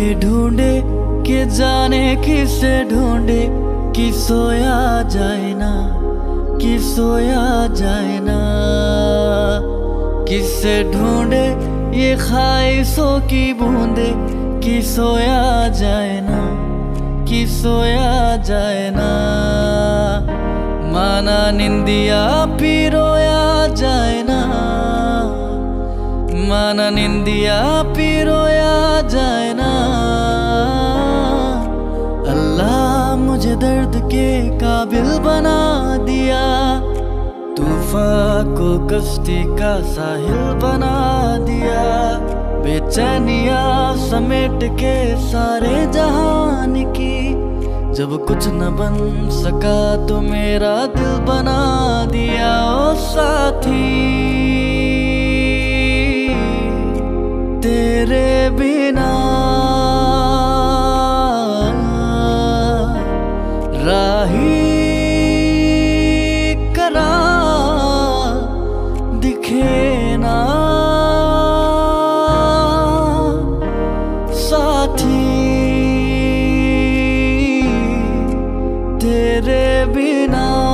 ढूंढे कि जाने किसे ढूंढे, कि सोया जाए ना, कि सोया जाए ना। किसे ढूंढे ये ख्वाहिशों की बूंदे, कि सोया जाए ना, कि सोया जाए ना। माना निंदिया भी रोया जाए ना, माना निंदिया भी रोया जाए ना। अल्लाह मुझे दर्द के काबिल बना दिया, तूफान को कश्ती का साहिल बना दिया। बेचैनिया समेट के सारे जहान की, जब कुछ न बन सका तो मेरा दिल बना दिया। ओ साथी तेरे बिना राही करा दिखे ना। साथी तेरे बिना